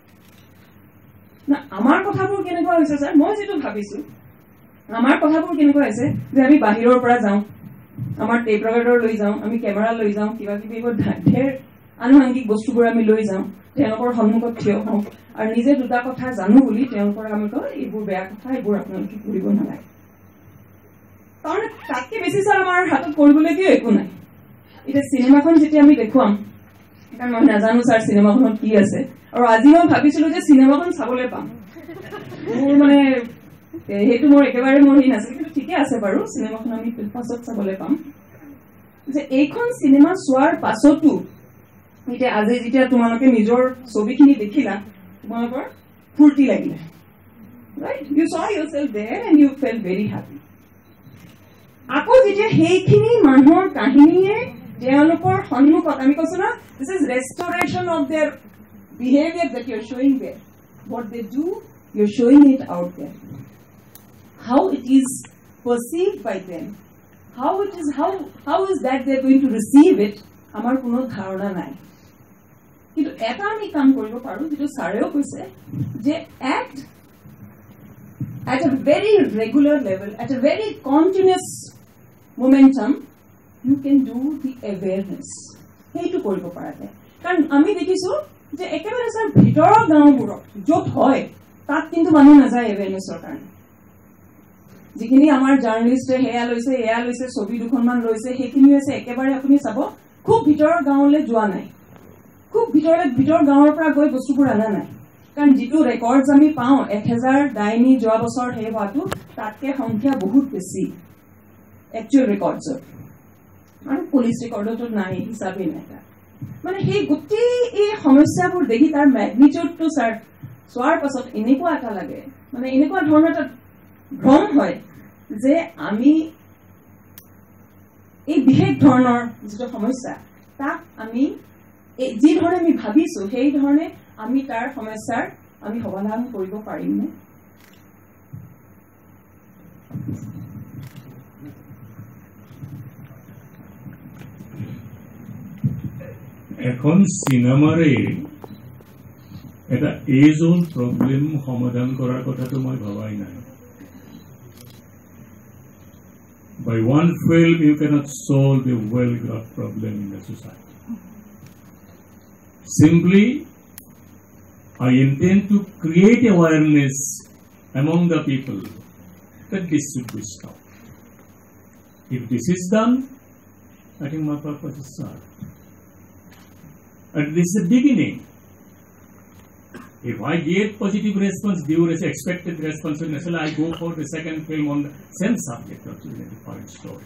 Now, amar kothapur kenekwa hoise sir, moi jitu bhabisu. Amar kothapur kenekwa hoise je ami bahiror pora jao. Amar tape recorder loi jao, ami camera loi jao, kiba kibi ebo dher আনুষংগিক বস্তুবোৰ আমি লৈ যাওঁ তেওঁলোকৰ সন্মুখত থিয় হওঁ আৰু নিজে দুটা কথা জানো বুলি তেওঁলোকৰ আমি কওঁ এইবোৰ বেয়া কথা এইবোৰ আপোনালোকে কৰিব নালাগে কাৰণ তাতকে বেছি ছাৰ আমাৰ হাতত কৰিবলগীয়া একো নাই এতিয়া চিনেমাখন যেতিয়া আমি দেখুৱাম কাৰণ মই নাজানো ছাৰ চিনেমাখনত কি আছে আৰু আজি মই ভাবিছিলো যে চিনেমাখন চাবলৈ পাম মোৰ মানে সেইটো মোৰ একেবাৰে মোৰ হেৰি নাছিল কিন্তু ঠিকে আছে বাৰু চিনেমাখন আমি পাছত চাবলৈ পাম যে এইখন চিনেমা চোৱাৰ পাছতো এতিয়া আজি যেতিয়া তোমালোকে নিজৰ ছবিখিনি দেখিলা তোমালোকৰ ফূৰ্তি লাগিলে right you saw yourself there and you felt very happy আকৌ যেতিয়া সেইখিনি মানুহৰ কাহিনীয়ে তেওঁলোকৰ সন্মুখত আমি কৈছো না this is restoration of their behavior that you're showing there what they do you're showing it out there how it is perceived by them how is that they're going to receive it amar kono dharona nai কিন্তু এটা আমি কাম কৰিব পাৰো যেটো সাৰেও কৈছে যে act at a very regular level at a very continuous momentum you can do the awareness heitu koribo parate karon ami dekhisu je ekebare sar bhitor gaonburo jot hoy tat kintu manu na jay awareness or karone jikhini amar journalist heya loise sobi dukhon man loise hekini hoise ekebare apuni sabo khub bhitor gaonle joa nai khub bhitor gaonor pora goi bostupur ana nai কারণ যেটো records আমি পাও 1000 ডাইনি যোৱা বছৰ হে হোৱাটো তাতকে সংখ্যা বহুত বেছি একচুয়াল রেকর্ডস আৰু পুলিশ রেকর্ডটো নাই হিচাপে নাই মানে সেই গুটি এই সমস্যাবোৰ দেখি তাৰ ম্যাগনিটিউডটো স্যাৰ সোৱাৰ পাছত এনেকুৱা এটা লাগে মানে এনেকুৱা ধৰণৰ এটা ভ্ৰম হয় যে আমি এই বিশেষ ধৰণৰ যেটো সমস্যা তাক আমি যি ধৰণে আমি ভাবিছো সেই ধৰণে আমি তাৰ সমস্যাৰ আমি সমাধান কৰিব পাৰিম নে এখন সিনেমাৰে এটা এজ ওল্ড প্ৰবলেম সমাধান কৰাৰ কথাটো মই ভাবাই নাই by one film you cannot solve the well-grasped problem in the society simply I intend to create awareness among the people that this should be stopped. If this is done, I think my purpose is served. And this is the beginning. If I get positive response, due expected response, I go for the second film on the same subject of the different story.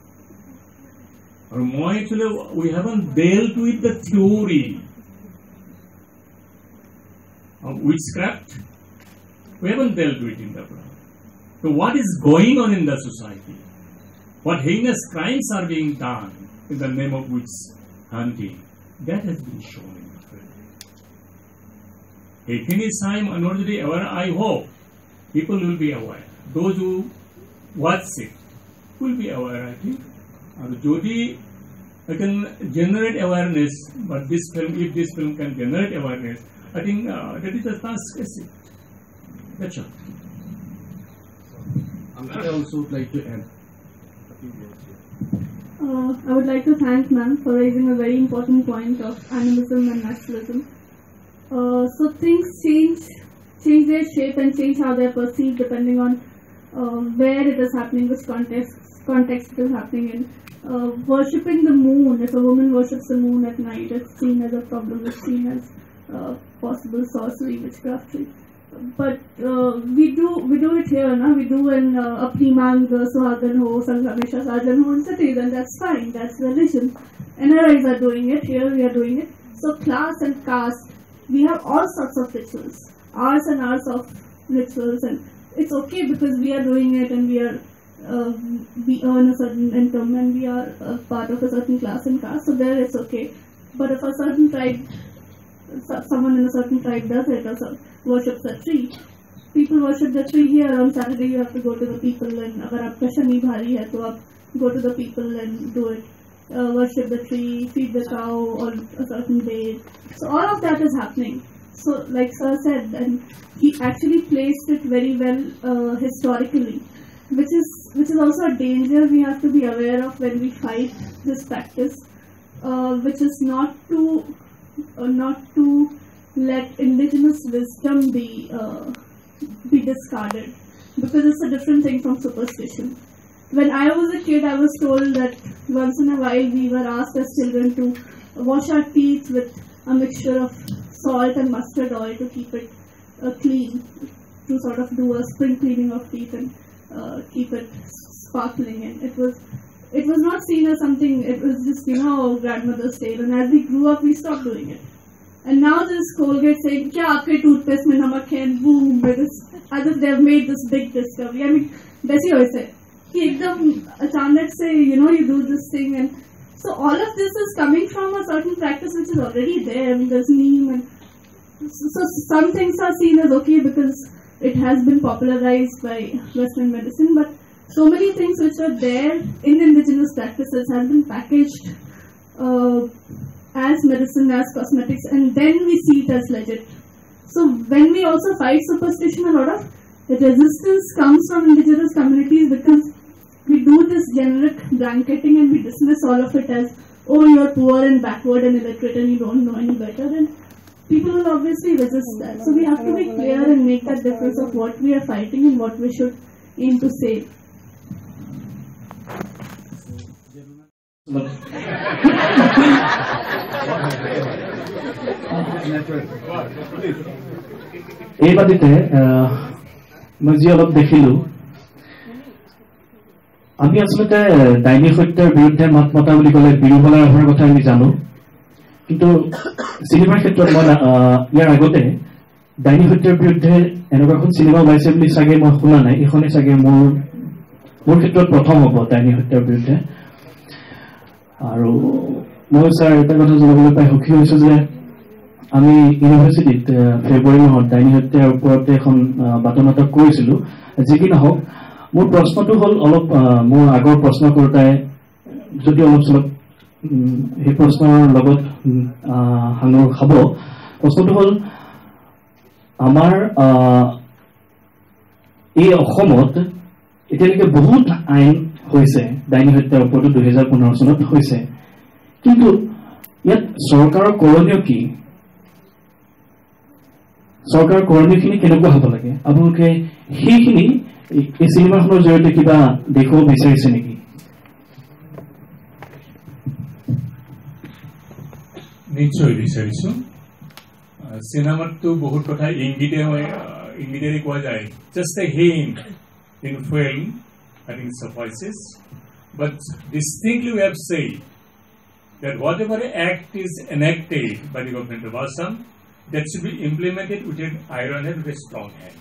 Or more actually, we haven't dealt with the theory of witchcraft. We haven't dealt with in the plan. So what is going on in the society? What heinous crimes are being done in the name of witch hunting? That has been shown in the film. Any time already aware, I hope people will be aware. Those who watch it will be aware, I think. And Jodi, I can generate awareness, but this film, if this film can generate awareness, I think that is a task. That's all. I also would like to add. I would like to thank ma'am for raising a very important point of animism and naturalism. So things change their shape and change how they are perceived depending on where it is happening, which context it is happening in. Worshipping the moon, if a woman worships the moon at night, it's seen as a problem, it's seen as possible sorcery, witchcraftry. But we do it here, na? We do in Apni Mang Suhagan Ho, Sanghamesha Sajan Ho in cities, and that's fine, that's religion. NRIs are doing it, here we are doing it. So class and caste, we have all sorts of rituals, hours and hours of rituals, and it's okay because we are doing it and we earn a certain income and we are part of a certain class and caste, so there it's okay. But if a certain tribe, someone in a certain tribe does it or worships a tree, people worship the tree here. On Saturday you have to go to the people, and agar aapka shani bhari hai to aap go to the people and do it, worship the tree, feed the cow on a certain day. So all of that is happening. So like sir said, and he actually placed it very well historically, which is also a danger we have to be aware of when we fight this practice. which is not to let indigenous wisdom be discarded, because it's a different thing from superstition. When I was a kid, I was told that once in a while we were asked as children to wash our teeth with a mixture of salt and mustard oil to keep it clean, to sort of do a spring cleaning of teeth and keep it sparkling. And it was not seen as something, it was just, grandmother's tale. And as we grew up, we stopped doing it. And now there's Colgate saying, kya aapke toothpaste mein namak hai, and boom, as if they've made this big discovery. I mean, baisi hoise ki ekdam achanak se, you do this thing. And so all of this is coming from a certain practice which is already there. I mean, there's neem, and so some things are seen as okay because it has been popularized by Western medicine, but so many things which were there in indigenous practices have been packaged as medicine, as cosmetics, and then we see it as legit. So when we also fight superstition, a lot of resistance comes from indigenous communities because we do this generic blanketing and we dismiss all of it as, oh, you're poor and backward and illiterate and you don't know any better. And people will obviously resist that. So we have to be clear and make that difference of what we are fighting and what we should aim to save. এই বাদিতে মই যি অলপ দেখিলো, আমি আসলে ডাইনী সত্যৰ বিৰুদ্ধে মাত মতা বুলি ক'লে বিৰুবলাৰ হোৱাৰ কথা আমি জানো, কিন্তু চিনেমাৰ ক্ষেত্ৰত মই ইয়াৰ আগতে ডাইনী সত্যৰ বিৰুদ্ধে এনেকুৱা এখন চিনেমা ওলাইছে বুলি চাগে মই শুনা নাই। এইখনে চাগে মোৰ ক্ষেত্ৰত প্ৰথম হ'ব ডাইনী সত্যৰ বিৰুদ্ধে। আৰু মই ছাৰ এটা কথা জনাবলৈ পাই সুখী হৈছো যে আমি ইউনিভাৰ্চিটিত ফেব্ৰুৱাৰী মাহত ডাইনী হত্যাৰ ওপৰতে এখন বাতনাটক কৰিছিলো। যি কি নহওক, মোৰ প্ৰশ্নটো হ'ল অলপ মোৰ আগৰ প্ৰশ্নকৰ্তাই যদি অলপ চলপ সেই প্ৰশ্নৰ লগত সাঙুৰ খাব। প্ৰশ্নটো হ'ল, আমাৰ এই অসমত এতিয়ালৈকে বহুত আইন হৈছে ডাইনী হত্যাৰ ওপৰত, 2015 চনত হৈছে, কিন্তু ইয়াত চৰকাৰৰ কৰণীয় কি? চৰকাৰৰ কৰণীয়খিনি কেনেকুৱা হ'ব লাগে? আপোনালোকে সেইখিনি এই চিনেমাখনৰ জৰিয়তে কিবা দেখুৱাব বিচাৰিছে নেকি? নিশ্চয় বিচাৰিছো। চিনেমাতটো বহুত কথা ইংগিতেৰে কোৱা যায়। Just a hint in film, I think suffices. But distinctly we have said that whatever act is enacted by the government of Assam, that should be implemented with an iron hand, with a strong hand.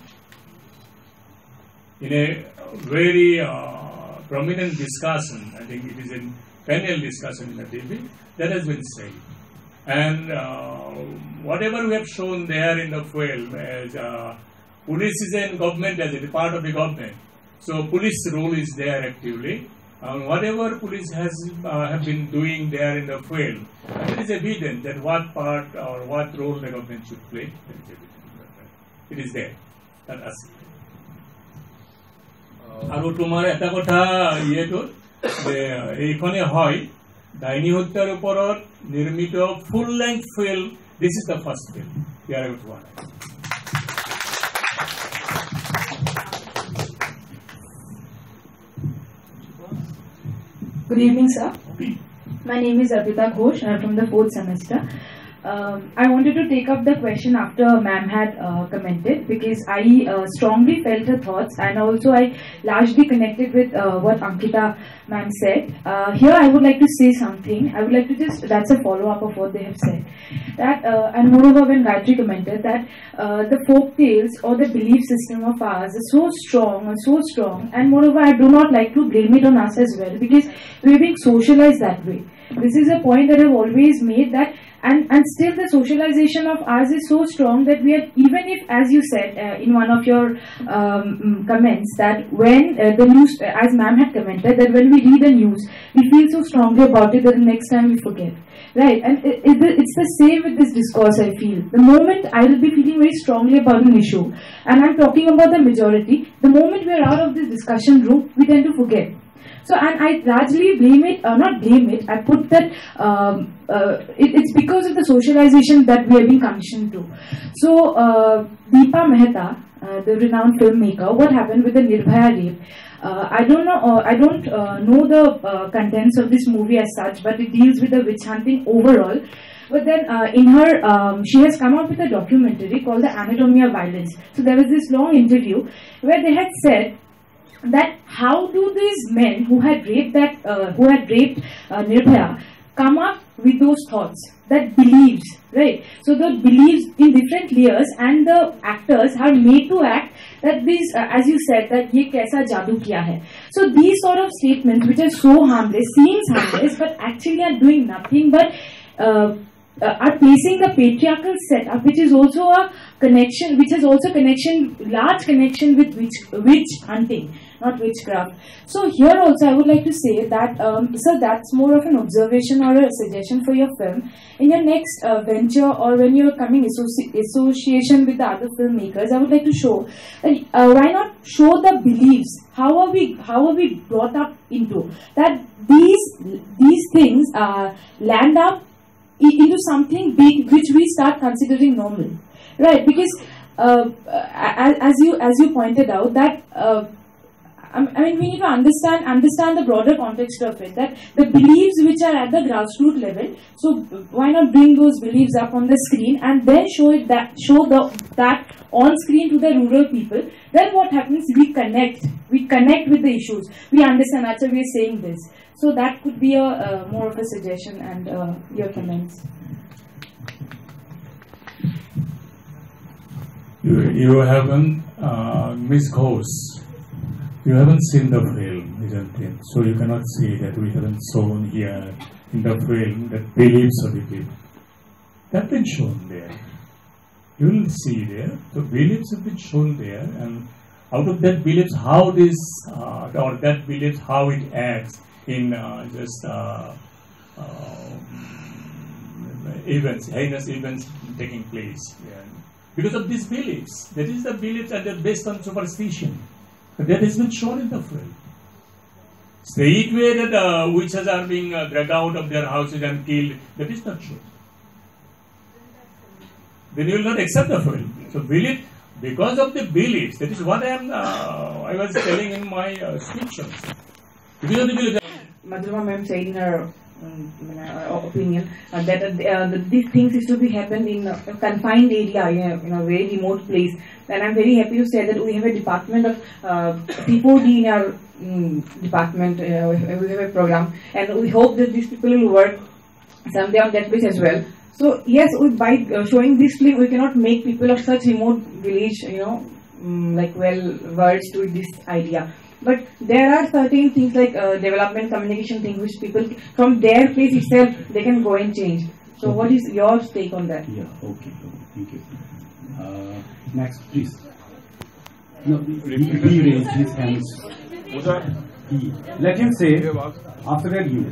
In a very prominent discussion, I think it is a panel discussion in the TV, that has been said. And whatever we have shown there in the film as police is in government, as a part of the government. So police role is there actively. Whatever police has have been doing there in the film, it is evident that what part or what role the government should play. It is there. That is. আৰু তোমাৰ এটা কথা ইয়েটো যে এইখনে হয় ডাইনী হত্যাৰ ওপৰত নিৰ্মিত full length film. This is the first film ইয়াৰ আগত হোৱা নাই। Good evening, sir. My name is Ankita Ghosh. I'm from the 4th semester. I wanted to take up the question after ma'am had commented, because I strongly felt her thoughts, and also I largely connected with what Ankita ma'am said. Here I would like to say something. I would like to that's a follow-up of what they have said. That and moreover, when Gayatri commented that the folk tales or the belief system of ours is so strong, and moreover I do not like to blame it on us as well, because we are being socialized that way. This is a point that I've always made, that and still the socialization of ours is so strong that we are, even if, as you said in one of your comments, that when the news, as ma'am had commented, that when we read the news, we feel so strongly about it that the next time we forget. Right, and it's the same with this discourse, I feel. The moment I will be feeling very strongly about an issue, and I'm talking about the majority, the moment we are out of this discussion room, we tend to forget. So, and I largely blame it, not blame it, I put that it's because of the socialization that we have been conditioned to. So, Deepa Mehta, the renowned filmmaker, what happened with the Nirbhaya rape? I don't know the contents of this movie as such, but it deals with the witch hunting overall. But then in her, she has come out with a documentary called The Anatomy of Violence. So there was this long interview where they had said that how do these men who had raped Nirbhaya come up with those thoughts, that beliefs, right? So the beliefs in different layers, and the actors are made to act that these, as you said, that ye kaisa jadoo kiya hai. So these sort of statements, which are so harmless, seems harmless, but actually are doing nothing but are placing the patriarchal setup, which is also a connection, which has also large connection with witch hunting, not witchcraft. So here also I would like to say that, sir, that's more of an observation or a suggestion for your film. In your next venture, or when you're coming association with the other filmmakers, I would like to show that why not show the beliefs? How are we brought up into that these things land up into something big which we start considering normal, right? Because as you pointed out that I mean, we need to understand the broader context of it, that the beliefs which are at the grassroots level, so why not bring those beliefs up on the screen and then show that on screen to the rural people? Then what happens? We connect with the issues, we understand, that's why we are saying this. So that could be a more of a suggestion, and your comments. You haven't, Ms. Ghosh, you haven't seen the film, isn't it? So you cannot say that we haven't shown here in the film the beliefs of the people. That's been shown there. You will see there, the beliefs have been shown there, and out of that beliefs, how this, or that beliefs, how it acts in events, heinous events taking place. Yeah. Because of these beliefs, that is the beliefs that are based on superstition. That has been shown in the film. Straight way that witches are being dragged out of their houses and killed, that is not true. Then you will not accept the film. So belief, because of the beliefs, that is what I was telling in my speech also. Because of the beliefs. Madhurima ma'am said in her opinion that these things is to be happened in a confined area, in a very remote place. And I'm very happy to say that we have a department of P4D in our department. We have a program, and we hope that these people will work someday on that place as well. So yes, by showing this film, we cannot make people of such remote village, like well versed with this idea. But there are certain things like development, communication things which people from their place itself they can go and change. So what is your take on that? Yeah, okay, thank you. Next, please. No, he raised his hands. Let him say, after that you.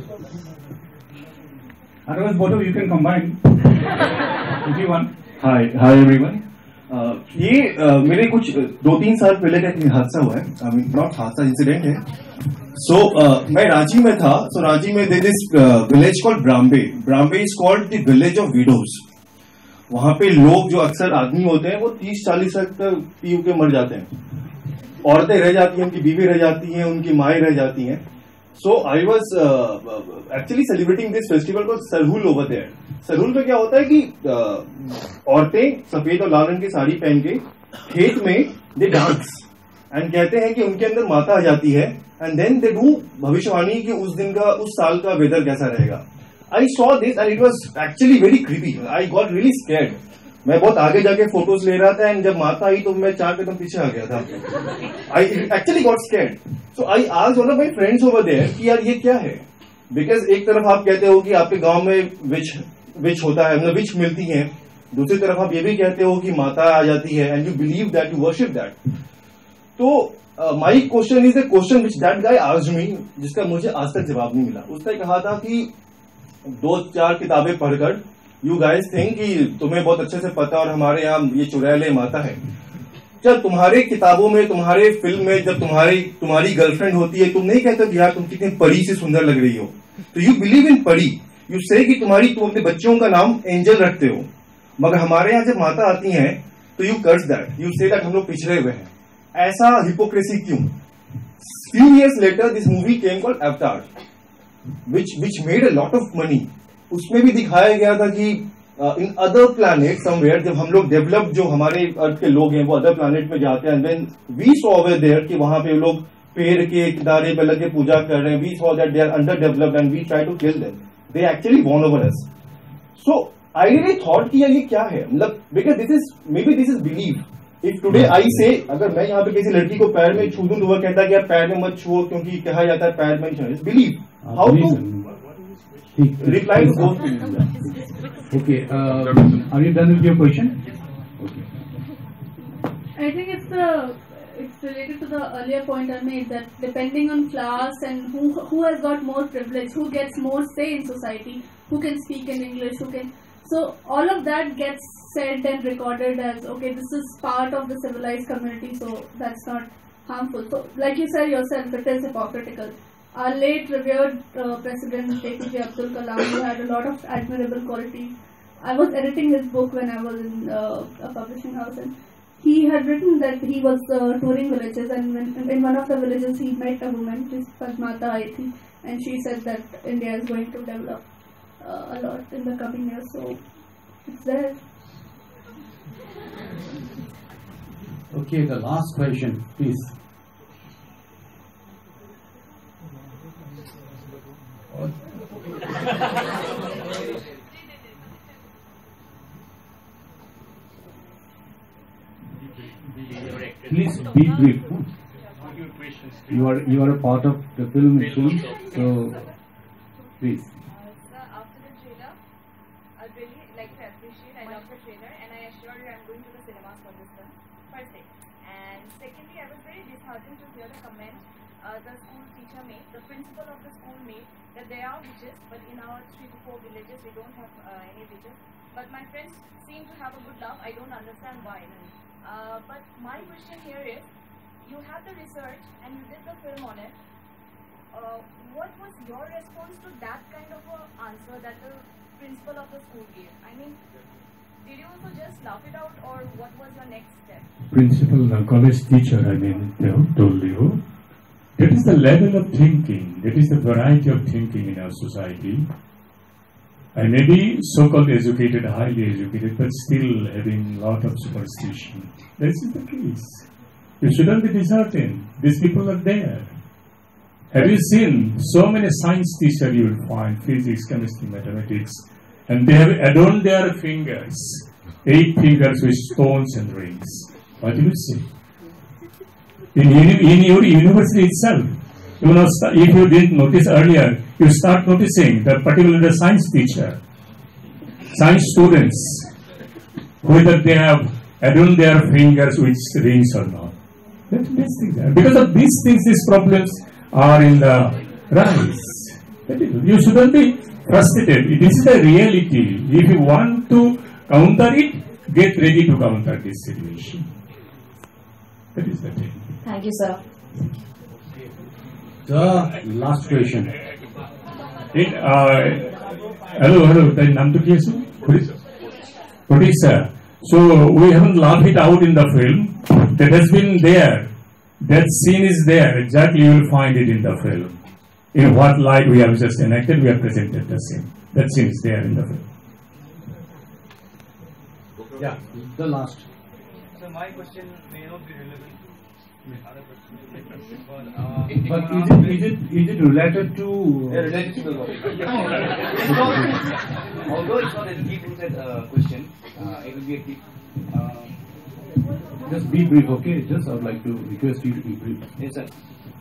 Otherwise both of you can combine. Everyone. Hi everyone. ये मेरे कुछ 2-3 साल पहले का एक हादसा हुआ है, आई मीन नॉट हादसा, इंसिडेंट है. सो मैं रांची में था. सो रांची में there is village called Brambe. Brambe is called the village of widows. वहां पे लोग जो अक्सर आदमी होते हैं वो 30-40 तक पी के मर जाते हैं. औरतें रह जाती हैं, उनकी बीवी रह जाती हैं, उनकी माएँ रह जाती हैं. So I was actually celebrating this festival called Sarhul over there. Sarhul में क्या होता है कि औरतें सफेद और लाल रंग की साड़ी पहन के खेत में दे डांस एंड कहते हैं कि उनके अंदर माता आ जाती है, एंड देन दे डू भविष्यवाणी कि उस दिन का, उस साल का वेदर कैसा रहेगा. I saw this and it was actually very creepy. I got really scared. मैं बहुत आगे जाके फोटोज ले रहा था, एंड जब माता आई तो मैं 4 कदम पीछे आ गया था. I actually got scared. So I asked one of my friends over there कि यार ये क्या है. बिकॉज एक तरफ आप कहते हो कि आपके गांव में विच होता है, मतलब विच मिलती है, दूसरी तरफ आप ये भी कहते हो कि माता आ जाती है, and you believe that, you worship that. तो my question is the question which that guy asked me, जिसका मुझे आज तक जवाब नहीं मिला. उसने कहा था कि 2-4 किताबें पढ़कर यू गाइज थिंक कि तुम्हें बहुत अच्छे से पता और हमारे यहाँ ये चुड़ैल माता है. चल तुम्हारे किताबों में, तुम्हारे फिल्म में जब तुम्हारी गर्लफ्रेंड होती है, तुम नहीं कहते कि यार तुम कितनी परी से सुंदर लग रही हो, तो यू बिलीव इन परी, यू से कि तुम अपने बच्चों का नाम एंजल रखते हो। मगर हमारे यहाँ जब माता आती हैं तो you curse that, you say that हम लोग पिछड़े हुए हैं। ऐसा हिपोक्रेसी क्यों? Few years later, this movie came called Avatar, which made a lot of money. उसमें भी दिखाया गया था कि in other planets somewhere, जब हम लोग डेवलप, जो हमारे अर्थ के लोग हैं वो अदर प्लैनेट में जाते हैं, and when we saw over there कि वहां पे लोग पेड़ के किनारे पे लगे पूजा कर रहे हैं, we saw that they are underdeveloped and we try to kill them. They actually won over us. So I really thought कि ये क्या है, मतलब because maybe this is belief. If today I say, अगर मैं यहाँ पे किसी लड़की को पैर में छू दूं तो वह कहता है कि आप पैर में मत छुओ क्योंकि कहा जाता है पैर में छूना। Believe. How to reply to both things? Okay, are you done with your question? Okay. I think it's related to the earlier point I made, that depending on class and who has got more privilege, who gets more say in society, who can speak in English, so all of that gets said and recorded as, okay, this is part of the civilized community, so that's not harmful. So like you said yourself, it is hypocritical. Our late revered President APJ Abdul Kalam, who had a lot of admirable qualities. I was editing his book when I was in a publishing house, and he had written that he was touring villages, and in one of the villages he met a woman, which is Padmata Aithi, and she said that India is going to develop a lot in the coming years, so it's there. Okay, the last question, please. Please be brief. You are a part of the film, so please. After the trailer, I'd really like to appreciate. I love the trailer, and I assure you, I'm going to the cinemas for this film. First thing, and secondly, I was very disheartened to hear the comment the school teacher made, the principal of the school made, that there are witches, but in our 3 to 4 villages we don't have any witches. But my friends seem to have a good laugh. I don't understand why. But my question here is, you have the research and you did the film on it. What was your response to that kind of a answer that the principal of the school gave? I mean, did you also just laugh it out, or what was your next step? Principal, college teacher, told you. That is the level of thinking, that is the variety of thinking in our society. I may be so-called educated, highly educated, but still having a lot of superstition. This is the case. You shouldn't be disheartened. These people are there. Have you seen so many science teachers you will find, physics, chemistry, mathematics, and they have adorned their fingers, 8 fingers with stones and rings. What do you say? In your university itself, you know, if you didn't notice earlier, you start noticing that particularly the science teacher, science students, whether they have adorned their fingers with rings or not. Because of these things, these problems are in the rise. You shouldn't be frustrated. This is the reality. If you want to counter it, get ready to counter this situation. That is the thing. Thank you, sir. The last question. Hello. The name to kiyasu? Producer. So we haven't laughed it out in the film. That has been there. That scene is there. Exactly, you will find it in the film. In what light we have just enacted, we have presented the scene. That scene is there in the film. Yeah, the last. So my question may not be relevant with other questions, but is it related to? Related to the topic. Although it's not a deep-rooted question, it will be a deep. Just be brief, okay? Just I would like to request you to be brief. Yes, sir.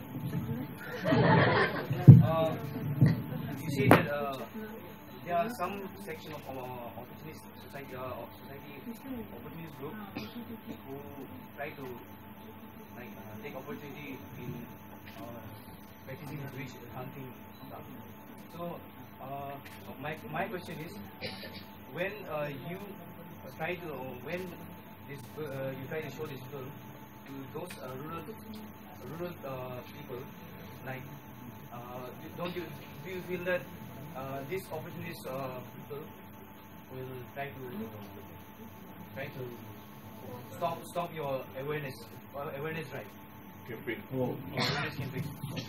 You see that there are some section of opportunist society opportunist group who try to take opportunity in practicing witch hunting stuff. So my question is, when you try to you try to show this film, those rural people, like do you feel that these opportunities people will try to stop your awareness drive campaign? Awareness campaign.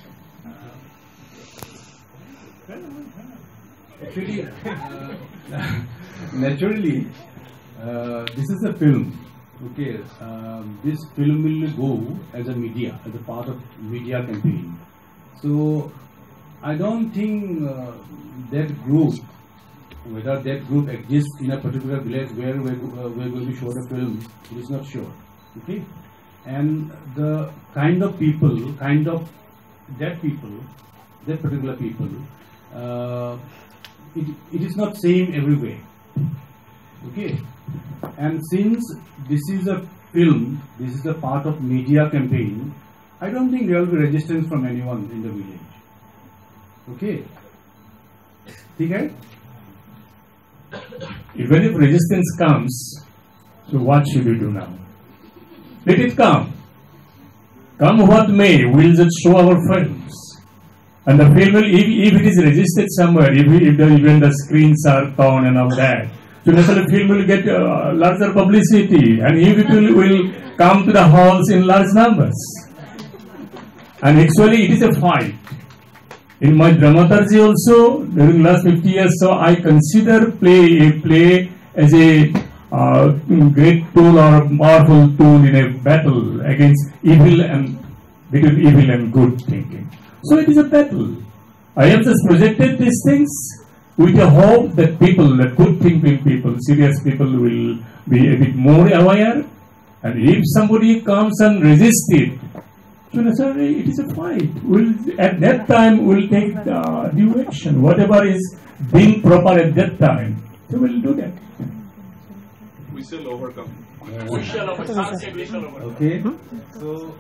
Actually, naturally, this is a film. Okay, this film will go as a media, as a part of media campaign. So, I don't think that group, whether that group exists in a particular village where we're going to show the film, it is not sure. Okay, and the kind of people, that particular people, it is not same everywhere. Okay, and since this is a film, this is a part of media campaign, I don't think there will be resistance from anyone in the village. Okay, okay. Even if resistance comes, so what should we do now? Let it come. Come what may, we'll just show our films. And the film will, if it is resisted somewhere, even the screens are torn and all that, so naturally the film will get larger publicity, and people will come to the halls in large numbers. And actually it is a fight. In my dramaturgy also, during last 50 years, so I consider play as a great tool or a powerful tool in a battle against evil and between evil and good thinking. So it is a battle. I have just projected these things with a hope that people, that good thinking people, serious people will be a bit more aware, and if somebody comes and resists it, so necessarily it is a fight. At that time we'll take due action. Whatever is being proper at that time, so we'll do that. We shall overcome. We shall overcome. Okay, so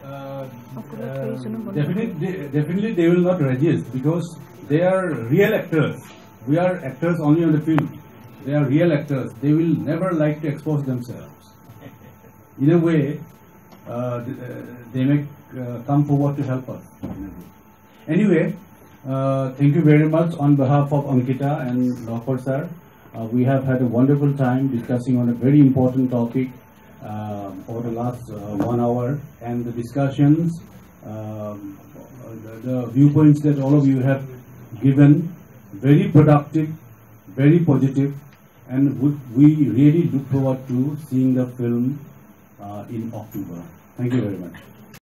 definitely they will not resist because they are real actors. We are actors only on the film. They are real actors. They will never like to expose themselves. In a way, they may come forward to help us. Anyway, thank you very much on behalf of Ankita and Lahkar sir. We have had a wonderful time discussing on a very important topic over the last 1 hour, and the discussions, the viewpoints that all of you have given, very productive, very positive, and we really look forward to seeing the film in October. Thank you very much.